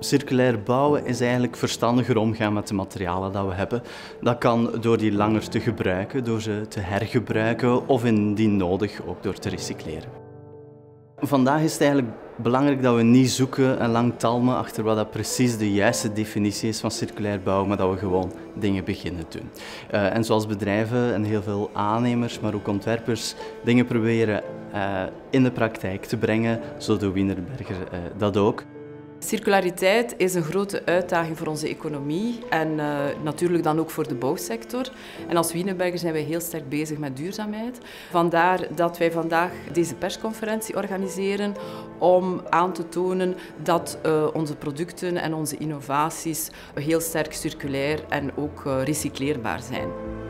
Circulair bouwen is eigenlijk verstandiger omgaan met de materialen dat we hebben. Dat kan door die langer te gebruiken, door ze te hergebruiken of indien nodig ook door te recycleren. Vandaag is het eigenlijk belangrijk dat we niet zoeken en lang talmen achter wat dat precies de juiste definitie is van circulair bouwen, maar dat we gewoon dingen beginnen doen. En zoals bedrijven en heel veel aannemers, maar ook ontwerpers, dingen proberen in de praktijk te brengen, zo doet Wienerberger dat ook. Circulariteit is een grote uitdaging voor onze economie en natuurlijk dan ook voor de bouwsector. En als Wienerberger zijn wij heel sterk bezig met duurzaamheid. Vandaar dat wij vandaag deze persconferentie organiseren om aan te tonen dat onze producten en onze innovaties heel sterk circulair en ook recycleerbaar zijn.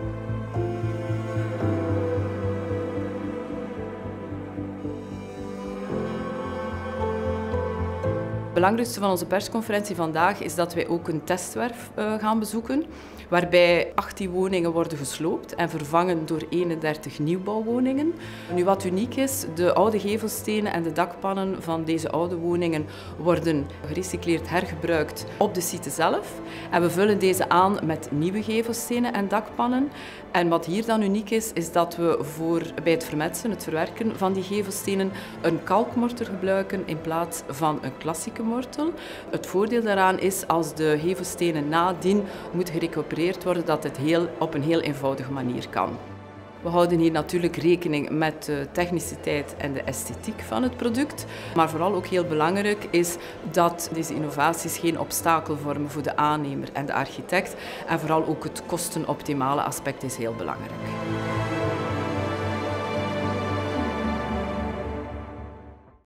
Het belangrijkste van onze persconferentie vandaag is dat wij ook een testwerf gaan bezoeken, waarbij 18 woningen worden gesloopt en vervangen door 31 nieuwbouwwoningen. Nu, wat uniek is, de oude gevelstenen en de dakpannen van deze oude woningen worden gerecycleerd hergebruikt op de site zelf. En we vullen deze aan met nieuwe gevelstenen en dakpannen. En wat hier dan uniek is, is dat we bij het vermetselen, het verwerken van die gevelstenen, een kalkmortel gebruiken in plaats van een klassieke mortel. Het voordeel daaraan is, als de gevelstenen nadien moeten gerecupereerd worden, dat het op een heel eenvoudige manier kan. We houden hier natuurlijk rekening met de techniciteit en de esthetiek van het product. Maar vooral ook heel belangrijk is dat deze innovaties geen obstakel vormen voor de aannemer en de architect. En vooral ook het kostenoptimale aspect is heel belangrijk.